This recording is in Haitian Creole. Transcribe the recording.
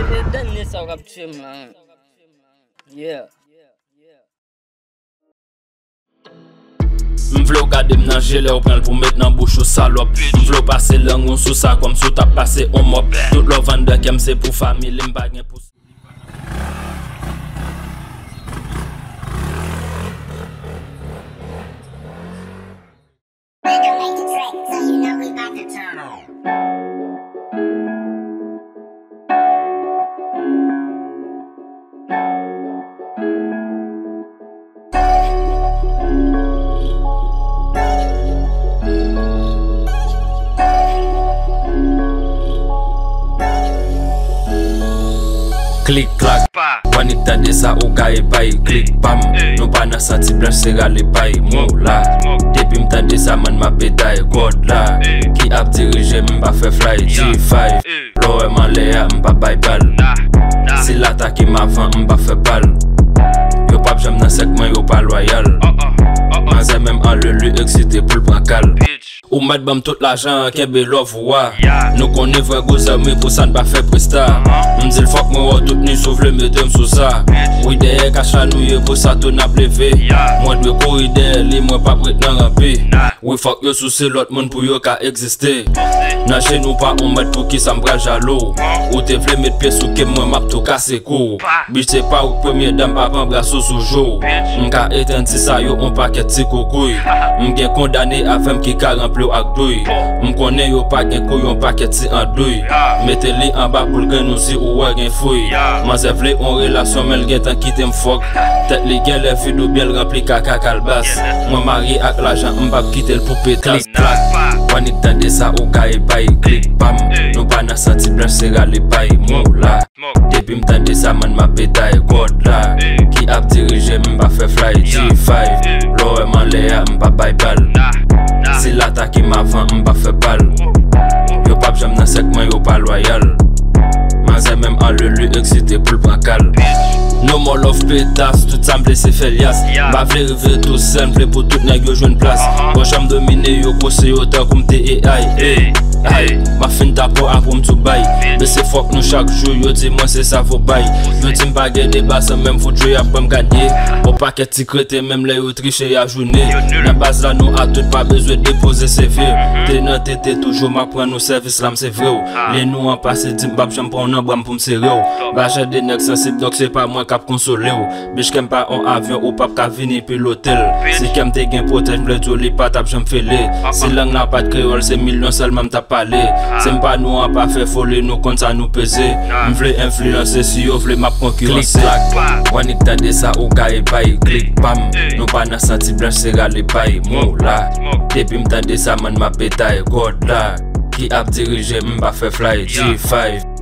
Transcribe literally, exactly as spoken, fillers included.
Dernier ça va tuer là. Yeah. M'vlo gade m'nan gelé ou prend pour mettre dans bouche ou salope. M'vlo passer langue sous ça comme sous t'a passé on mop. Tout le vendeur qui c'est pour famille m'pa gen pour. Clic clac, wanit tande sa ou ka e pay. Clic pam, nou pa nan santi blanche se rale pay. Mou la, depi m'tande sa man ma betay. God la, ki ap dirije m'ba fe fly. G five, lowe man le ya m'ba bay bal. Si l'atake m'avan m'ba fe bal. Yo pap jam nan sekman yo pa loyal. Manze même en le lu excité pour le bracal. Ou mad bam tout l'argent kebe love wa. Nous connaît vrai gros amis pour ça ne pas faire presta. M'dit le fuck moi tout ni sauve le medem sous ça. Oui derrière cache nous pour ça tout n'a plevé. Moi dois courir derrière li moi pas prêt nan ramper. Oui fuck yo sous c'est l'autre monde pour yo ka exister. Nan chez nous pas on met pour qui ça m'bral jaloux. Ou te vle mettre pied sous que moi m'a tout casser court. Bitch c'est pas ou première dame pas prendre bras sous jour. M'ka éteindre ça yo on paquet ti kokouy. M'gen condamné avec qui ka rempli ak douille. M'konne yo pas gen couillon paquet ti en douille. Mettez-li en bas pour gen nous si ou ouais gen fouille. Manze vle on relation mel gen tan quitte m'fok. Tête li gen les vidéos bien rempli kaka kalbas. Moi marié ak l'argent m'pa quitter le pour pétas. Wanit tande sa ou ka e pay. Clic pam, nou pa nan santi blanche se rale pay. Mou la, depi m'tande sa man ma betay. God la, ki ap dirije m'ba fe fly. G five, lowe man le ya m'ba bay bal. Si l'atake m'avan m'ba fe bal. Yo pap jam nan sekman yo pa loyal. Manze même en le lu excité pour le bracal. No more love pétasse, tout ça m'blesse felias. M'a vle rive tout seul, m'vle pour tout nèg yo joine place. Bon j'am dominer yo kose yo tant comme T A I. Hey, ma fin ta pour a pour m'tou bay. Mais c'est fuck nous chaque jour, yo dis moi c'est ça faut bay. Yo dis m'pa gen débat sans même faut jouer après m'gagner. Bon paquet ti crété même les yo tricher à journée. La base là nous a tout pas besoin de déposer C V. T'es nan tété toujours m'a prend nos services là c'est vrai. Les nous en passé dit m'pa j'aime prendre un bram pour m'serrer. Ba j'ai des nèg sensible donc c'est pas moi cap consoler. Bitch qu'aime pas en avion ou pas ka venir puis l'hôtel. Si qu'aime te gen protège m'le tout li pas tap j'aime fêler. Si langue n'a pas de créole c'est million seulement m'ta parler. C'est pas nous on pas fait folie nous compte ça nous peser. M'vle influencer si yo vle m'a concurrencer. Wanit tande sa ou ka e pay. Clic pam, nou pa nan santi blanche se rale pay. Mou la, depi m'tande sa man ma betay. God la, ki ap dirije m'ba fe fly. G five.